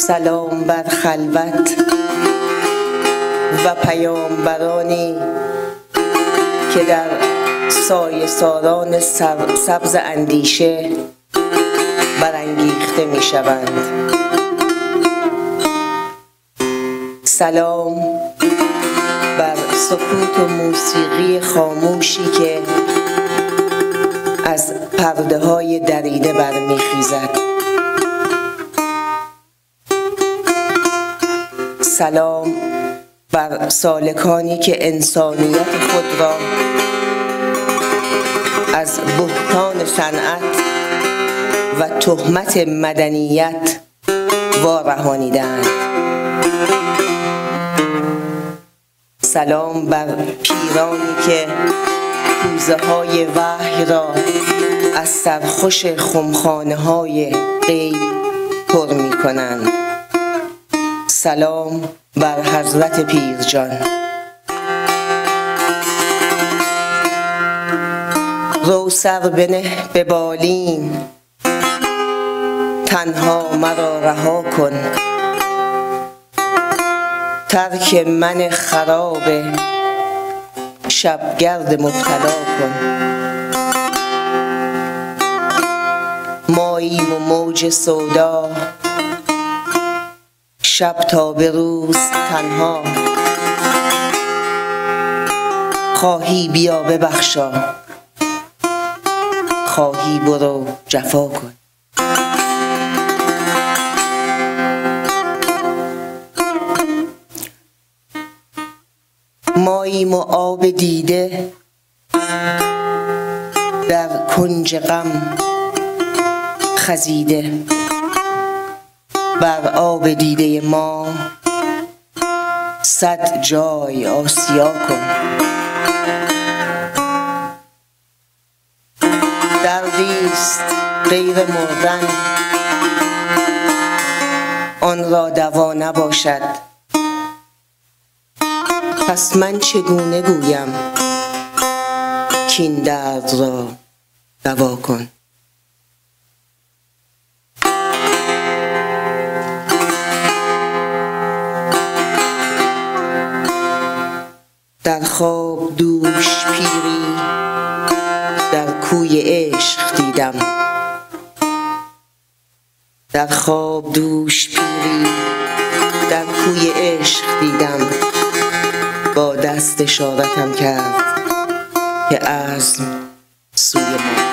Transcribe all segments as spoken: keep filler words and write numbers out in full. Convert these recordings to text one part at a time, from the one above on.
سلام بر خلوت و پیامبرانی که در سایه ساران سبز اندیشه برانگیخته می شوند. سلام بر سکوت و موسیقی خاموشی که از پرده های دریده برمیخیزد. سلام بر سالکانی که انسانیت خود را از بهتان صنعت و تهمت مدنیت وارهانیدند. سلام بر پیرانی که کوزه های وحی را از سرخوش خمخانه های غیب پر می کنند. سلام بر حضرت پیرجان. رو سر بنه به بالین، تنها مرا رها کن، ترک من خراب شبگرد مبتلا کن. ماییم و موج سودا، شب تا به روز تنها. خواهی بیا ببخشا، خواهی برو جفا کن. ماییم و آب دیده در کنج غم خزیده. بر آب دیده ما صد جای آسیا کن. دردیست غیر مردن، آن را دوا نباشد. پس من چگونه گویم کین درد را دوا کن. در خواب دوش پیری در کوی عشق دیدم. در خواب دوش پیری در کوی عشق دیدم. با دست اشارتم کرد که عزم سوی ما.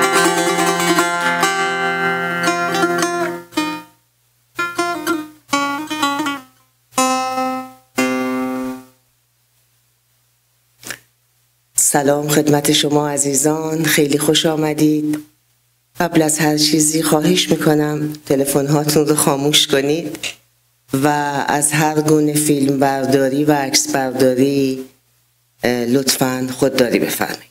سلام خدمت شما عزیزان، خیلی خوش آمدید. قبل از هر چیزی خواهش میکنم تلفن هاتون رو خاموش کنید و از هر گونه فیلم برداری و عکس برداری لطفاً خودداری بفرمایید.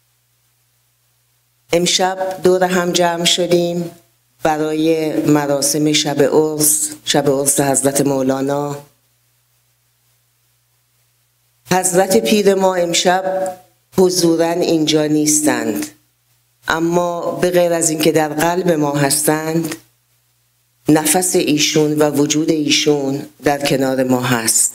امشب دور هم جمع شدیم برای مراسم شب عرس، شب عرس حضرت مولانا. حضرت پیر ما امشب حضوراً اینجا نیستند، اما به غیر از اینکه در قلب ما هستند، نفس ایشون و وجود ایشون در کنار ما هست.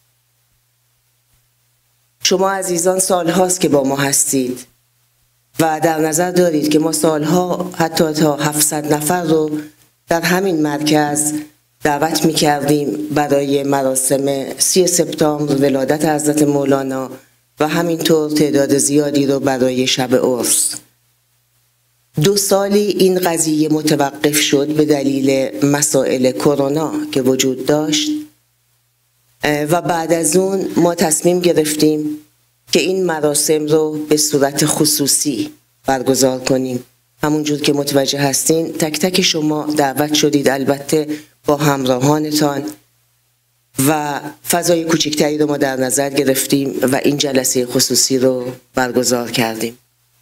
شما عزیزان سالهاست که با ما هستید و در نظر دارید که ما سالها حتی تا هفتصد نفر رو در همین مرکز دعوت می کردیم برای مراسم سی سپتامبر ولادت حضرت مولانا و همینطور تعداد زیادی رو برای شب عرس. دو سالی این قضیه متوقف شد به دلیل مسائل کرونا که وجود داشت و بعد از اون ما تصمیم گرفتیم که این مراسم رو به صورت خصوصی برگزار کنیم. همونجور که متوجه هستین تک تک شما دعوت شدید، البته با همراهانتان، و فضای کوچکتری رو ما در نظر گرفتیم و این جلسه خصوصی رو برگزار کردیم.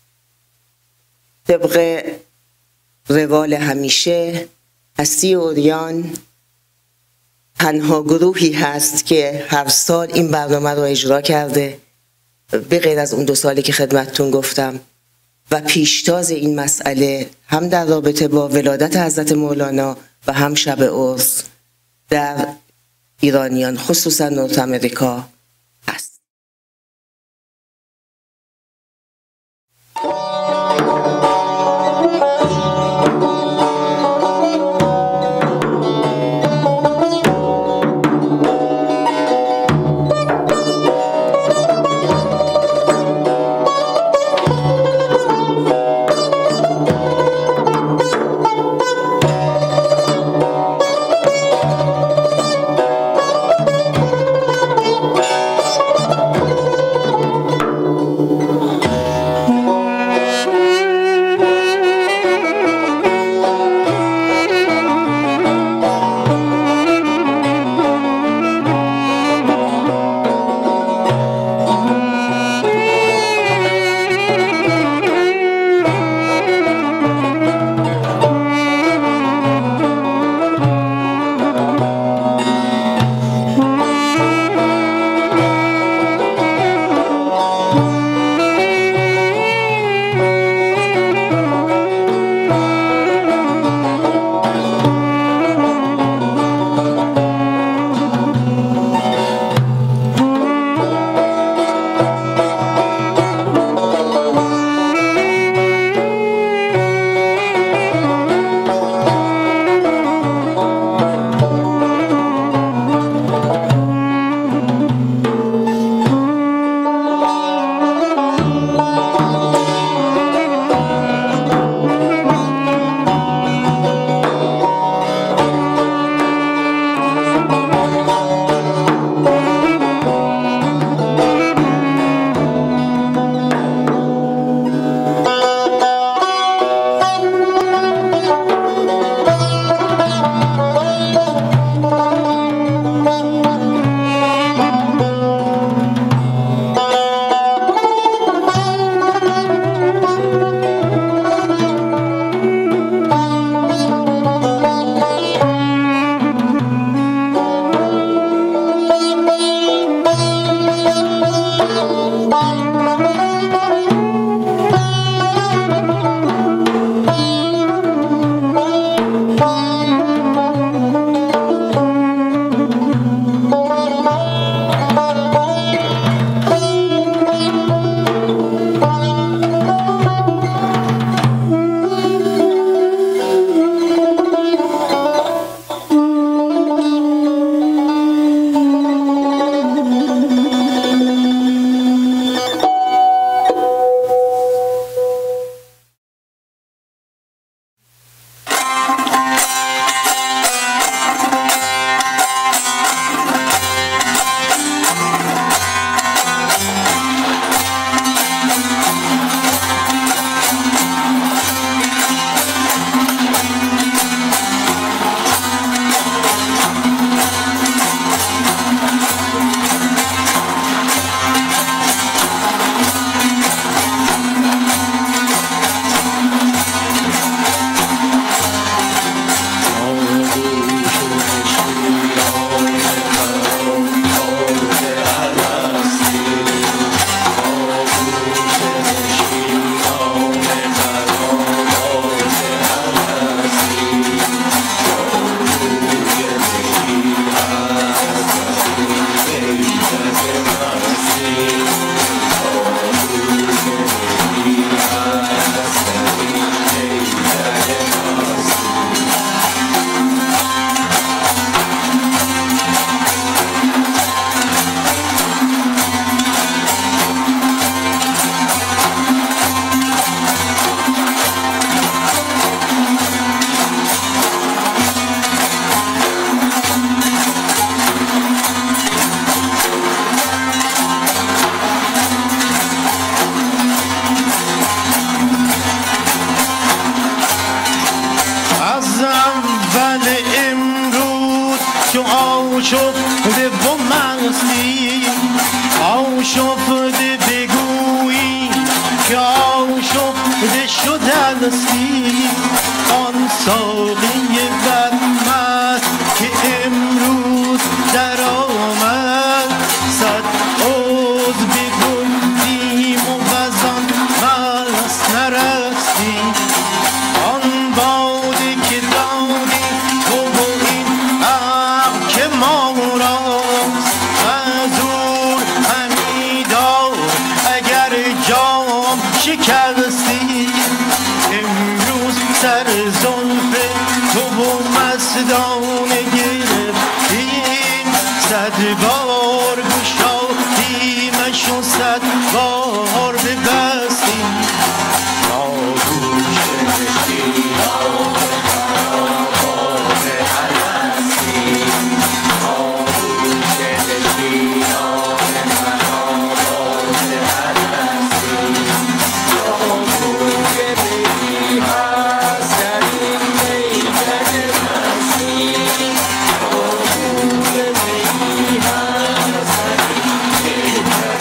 طبق روال همیشه هستی عریان تنها گروهی هست که هر سال این برنامه رو اجرا کرده، به غیر از اون دو سالی که خدمتتون گفتم، و پیشتاز این مسئله هم در رابطه با ولادت حضرت مولانا و هم شب عرس در ایرانیان خصوصا نورت امریکا هست. آشفته و مستی آشفته بگویی که آشفته شدستی آن ساقی بدمست که امروز در آمد صد عوض بگفتیم و بزان مست نرستی آن باده که دادی تو با این عقل دستانه گرفتیم صد بار گشادیمش و صد بار ببستیم آغوش شیران خرابات الستیم آغوش شیران خرابات الستیم آغوش بی هست در این میکد مستیم آغوش بی هست در این میکد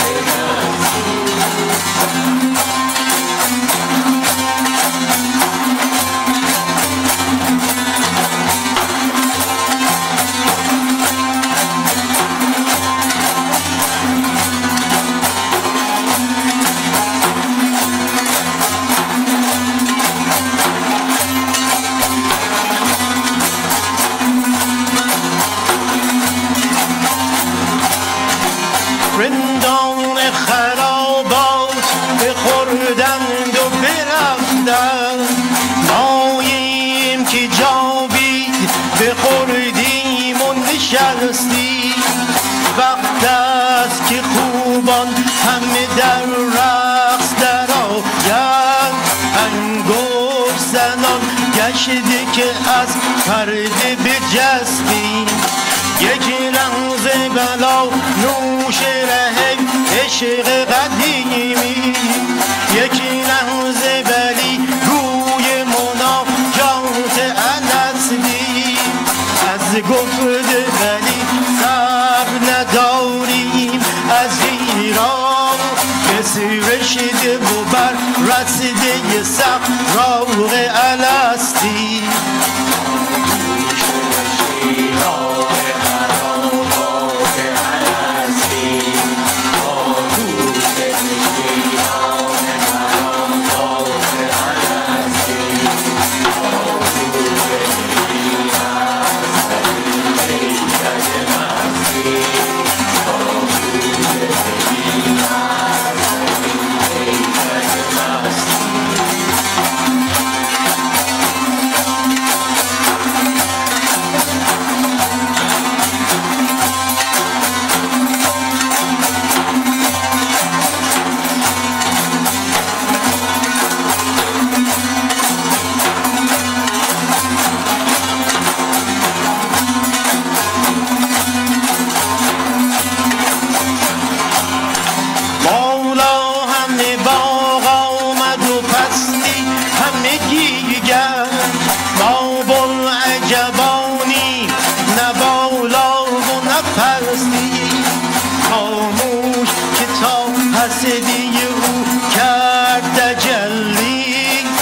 رندان خرابات بخوردند و برفتند ماییم که جاوید بخوردیم و نشستیم وقت است که خوبان همه در رقص در آیند انگشت زنان گشته که از پرده بجستیم یک لحظه بلا نوش ره عشق قدیمی یک لحظه بلی روی مناجات الستیم از گفته بلی سر نداریم از ایران کسی رشده و بر رسیده صحرا الستیم خاموش که تا حسدی او کرد تجلی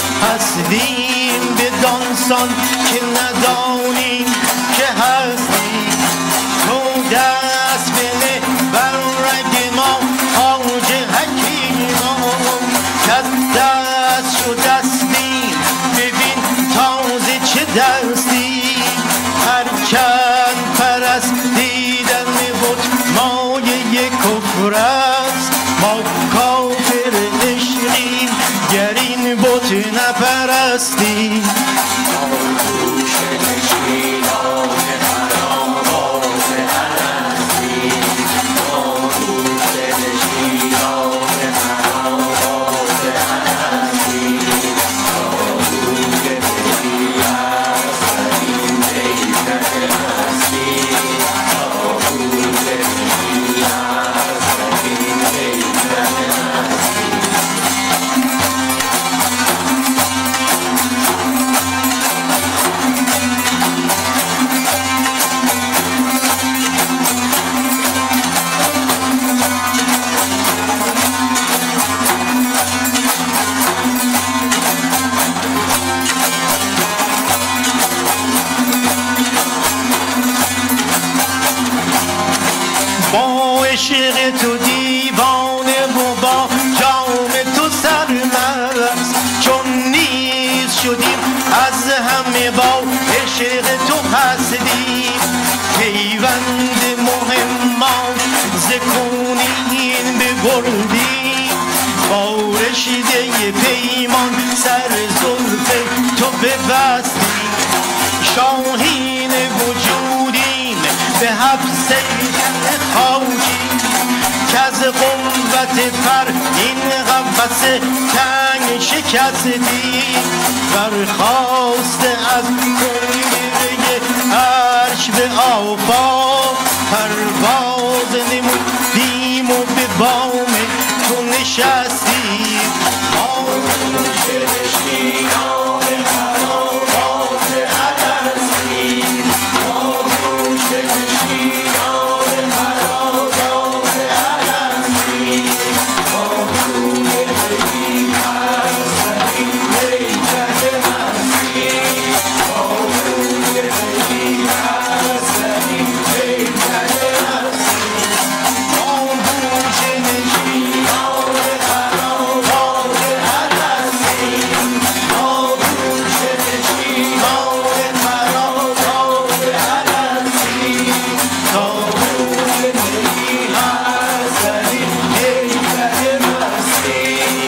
هستیم بدانسان که ندانیم که هستیم تو دست بنه بر رگ ما خواجه حکیمان کز دست شد دستیم ببین تازه چه دستیم هرچند پرستیدن بود مایه کفر است ما کافر عشقیم گر این بت نپرستیم آغوش شیران خرابات الستیم آغوش شیران خرابات الستیم آغوش بی هست در این میکد مستیم آغوش بی هست در این میکد مستیم با عشق تو دیوانه و با جام تو سرمست چون نیز شدیم از همه با عشق تو هستیم پیوند مهمان ز کونین ببردیم با رشته پیمان سر زلف تو ببستیم شاهین سیکل خاکی که از قوت پر این قفس تنگ شکستی برخواسته از کویره عرش به آفاق پرواز نمودیم و به بام تو نشستی آغوش نشینان خرابات الستی آغوش نشینان خرابات الستی آغوش نشینان الستی میکده مستی آغوش نشینان الستی میکده مستی آغوش نشینان خرابات الستی آغوش نشینان خرابات الستی آغوش نشینان الستی میکده مستی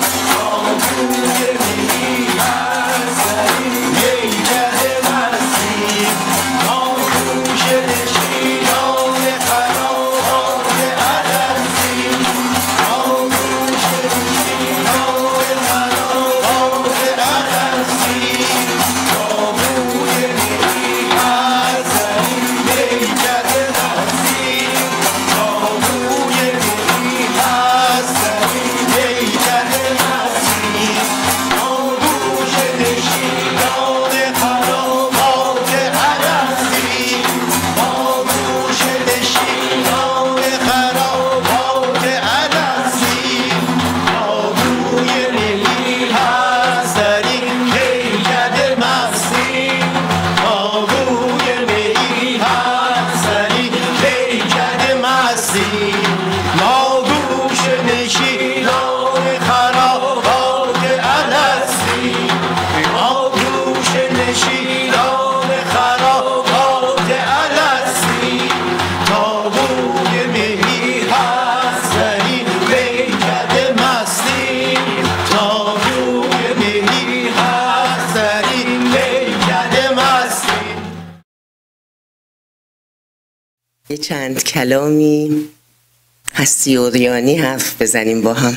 آغوش نشینان الستی میکده مستی آغوش نشینان خرابات الستی آغوش نشینان خرابات الستی آغوش نشینان الستی میکده مستی آغوش نشینان الستی میکده مستی آغوش نشینان خرابات الستی آغوش نشینان خرابات الستی آغوش نشینان الستی میکده مستی آغوش نشینان الستی میکده مستی آغوش نشینان خرابات الستی آغوش نشینان خرابات الستی تابوی مهی هستنی میکده مستی تابوی مهی هستنی میکده مستی. یه چند کلامی هستی عریانی حرف بزنیم با هم.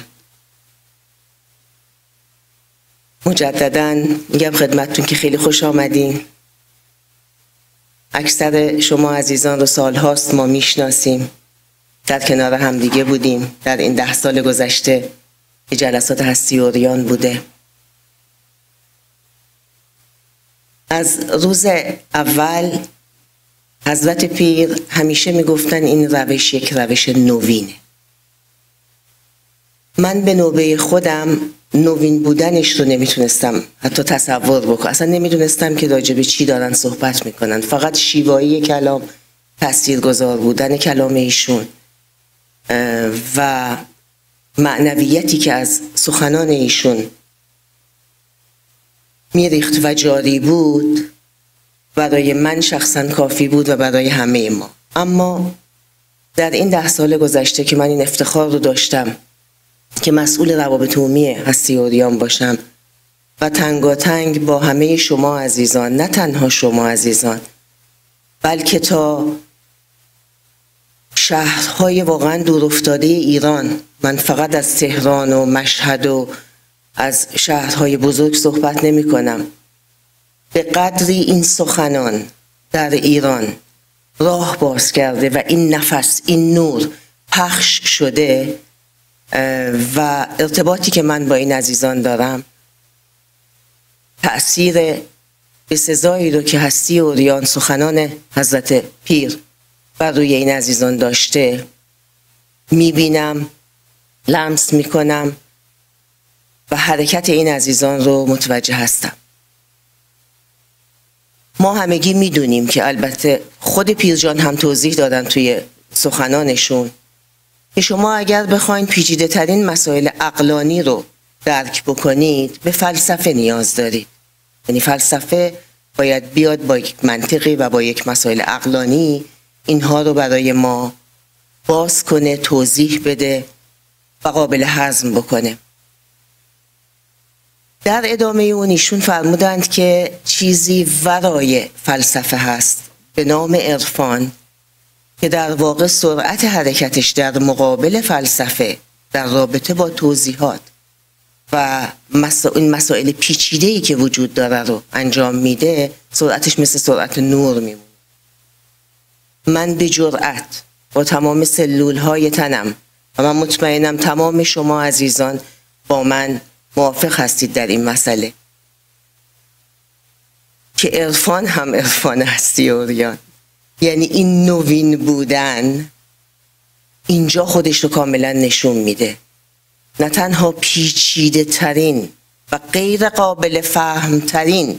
مجدداً میگم خدمتتون که خیلی خوش آمدین. اکثر شما عزیزان رو سالهاست ما میشناسیم، در کنار همدیگه بودیم. در این ده سال گذشته که جلسات هستی عریان بوده. از روز اول حضرت پیر همیشه میگفتن این روش یک روش نوینه. من به نوبه خودم نوین بودنش رو نمیتونستم حتی تصور بکنم. اصلا نمیدونستم که راجع به چی دارن صحبت میکنن. فقط شیوایی کلام، تاثیرگذار بودن کلام ایشون و معنویتی که از سخنان ایشون میریخت و جاری بود برای من شخصا کافی بود و برای همه ما. اما در این ده سال گذشته که من این افتخار رو داشتم که مسئول روابط عمومی هستی عریان باشم و تنگاتنگ با همه شما عزیزان، نه تنها شما عزیزان بلکه تا شهرهای واقعا دورافتاده ایران، من فقط از تهران و مشهد و از شهرهای بزرگ صحبت نمی کنم، به قدری این سخنان در ایران راه باز کرده و این نفس، این نور پخش شده و ارتباطی که من با این عزیزان دارم تأثیر بسزایی رو که هستی عریان، سخنان حضرت پیر بر روی این عزیزان داشته میبینم، لمس میکنم و حرکت این عزیزان رو متوجه هستم. ما همگی میدونیم که البته خود پیرجان هم توضیح دادن توی سخنانشون که شما اگر بخواین پیچیده ترین مسائل عقلانی رو درک بکنید به فلسفه نیاز دارید. یعنی فلسفه باید بیاد با یک منطقی و با یک مسائل عقلانی اینها رو برای ما باز کنه، توضیح بده و قابل هضم بکنه. در ادامه اون ایشون فرمودند که چیزی ورای فلسفه هست به نام عرفان که در واقع سرعت حرکتش در مقابل فلسفه در رابطه با توضیحات و این مسائل پیچیده‌ای که وجود داره رو انجام میده، سرعتش مثل سرعت نور میمونه. من به جرأت با تمام سلولهای تنم و من مطمئنم تمام شما عزیزان با من موافق هستید در این مسئله که عرفان هم عرفان هستی عریان، یعنی این نوین بودن اینجا خودش رو کاملا نشون میده. نه تنها پیچیده ترین و غیر قابل فهم ترین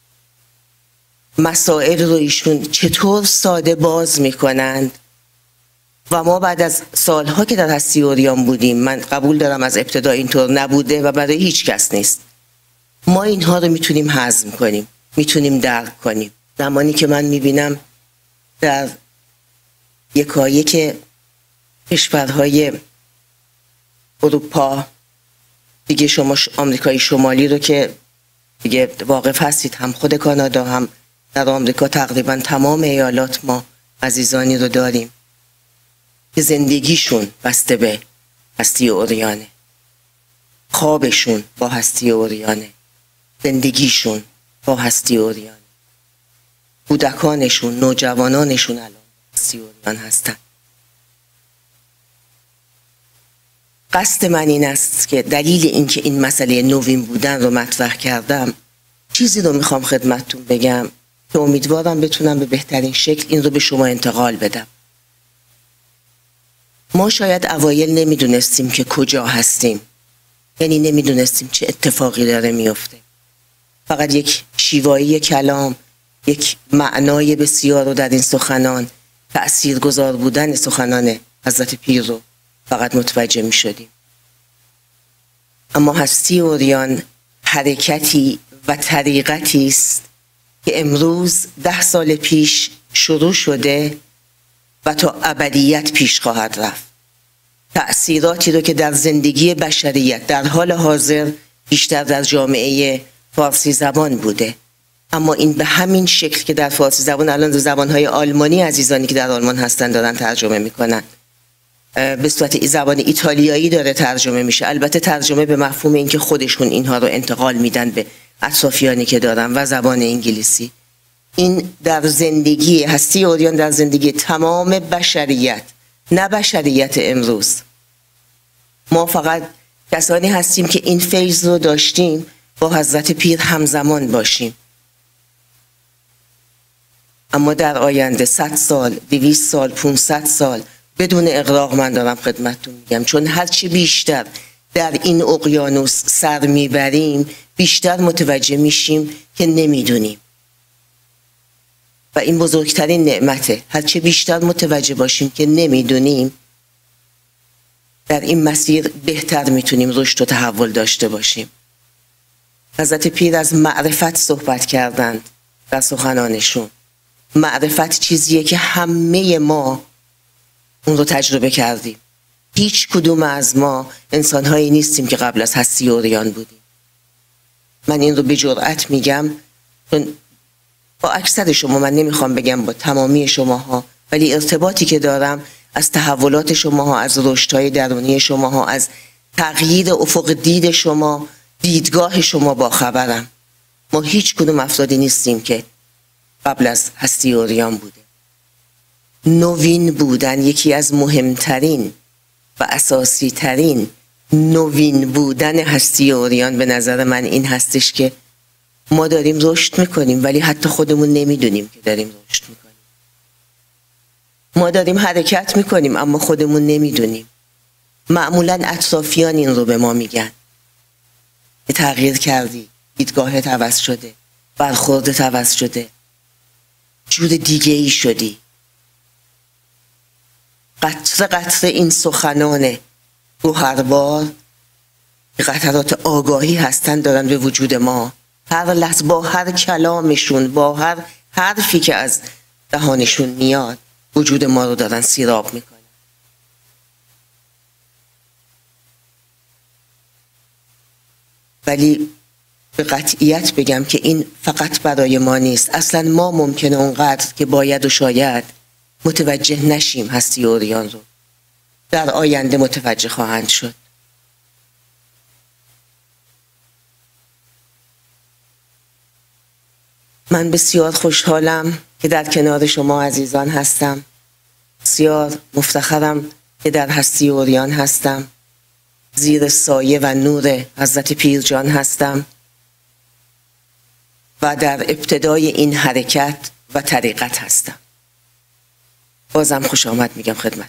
مسائل رو ایشون چطور ساده باز میکنند و ما بعد از سالها که در هستی عریان بودیم، من قبول دارم از ابتدا اینطور نبوده و برای هیچ کس نیست، ما اینها رو میتونیم هضم کنیم، میتونیم درک کنیم. زمانی که من میبینم در یکایک کشورهای اروپا، دیگه شما آمریکای شمالی رو که دیگه واقف هستید، هم خود کانادا هم در آمریکا تقریبا تمام ایالات ما عزیزانی رو داریم که زندگیشون بسته به هستی عریانه، خوابشون با هستی عریانه، زندگیشون با هستی عریانه، کودکانشون، نوجوانانشون الان هستی عریان هستن. قصد من این است که دلیل اینکه این مسئله نوین بودن رو مطرح کردم، چیزی رو میخوام خدمتتون بگم که امیدوارم بتونم به بهترین شکل این رو به شما انتقال بدم. ما شاید اوایل نمیدونستیم که کجا هستیم، یعنی نمیدونستیم چه اتفاقی داره میفته. فقط یک شیوایی کلام، یک معنای بسیار رو در این سخنان، تأثیرگذار بودن سخنان حضرت پیر رو فقط متوجه می شدیم. اما هستی عریان حرکتی و طریقتی است که امروز ده سال پیش شروع شده و تا ابدیت پیش خواهد رفت. تأثیراتی رو که در زندگی بشریت در حال حاضر بیشتر در جامعه فارسی زبان بوده، اما این به همین شکل که در فارسی زبان الان در زبانهای آلمانی عزیزانی که در آلمان هستن دارن ترجمه میکنن، به صورت زبان ایتالیایی داره ترجمه میشه. البته ترجمه به مفهوم این که خودشون اینها رو انتقال میدن به اطرافیانی که دارن، و زبان انگلیسی. این در زندگی هستی عریان، در زندگی تمام بشریت، نه بشریت امروز. ما فقط کسانی هستیم که این فیض رو داشتیم با حضرت پیر همزمان باشیم. اما در آینده صد سال، دویست سال، پونصد سال بدون اغراق من دارم خدمتتون میگم، چون هرچی بیشتر در این اقیانوس سر میبریم بیشتر متوجه میشیم که نمیدونیم و این بزرگترین نعمته. هرچی بیشتر متوجه باشیم که نمیدونیم، در این مسیر بهتر میتونیم رشد و تحول داشته باشیم. حضرت پیر از معرفت صحبت کردند در سخنانشون. معرفت چیزیه که همه ما اون رو تجربه کردیم. هیچ کدوم از ما انسانهایی نیستیم که قبل از هستی عریان بودیم. من این رو به جرأت میگم، چون با اکثر شما، من نمیخوام بگم با تمامی شماها، ولی ارتباطی که دارم از تحولات شماها، از رشدهای درونی شماها، از تغییر افق دید شما، دیدگاه شما با خبرم. ما هیچ کدوم افرادی نیستیم که قبل از هستی عریان بوده. نوین بودن یکی از مهمترین و اساسی ترین نوین بودن هستی عریان به نظر من این هستش که ما داریم رشد میکنیم ولی حتی خودمون نمیدونیم که داریم رشد میکنیم. ما داریم حرکت میکنیم اما خودمون نمیدونیم. معمولا اطرافیان این رو به ما میگن که تغییر کردی، دیدگاهت عوض شده، برخوردت عوض شده، جور دیگه ای شدی. قطره قطره این سخنان گوهربار قطرات آگاهی هستن دارن به وجود ما. هر لحظه با هر کلامشون، با هر حرفی که از دهانشون میاد، وجود ما رو دارن سیراب میکنن. ولی به قطعیت بگم که این فقط برای ما نیست. اصلا ما ممکنه اونقدر که باید و شاید متوجه نشیم هستی عریان رو، در آینده متوجه خواهند شد. من بسیار خوشحالم که در کنار شما عزیزان هستم. بسیار مفتخرم که در هستی عریان هستم، زیر سایه و نور حضرت پیرجان هستم و در ابتدای این حرکت و طریقت هستم. بازم خوش آمد میگم خدمت.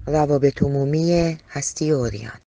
روابط عمومی هستی اوریان.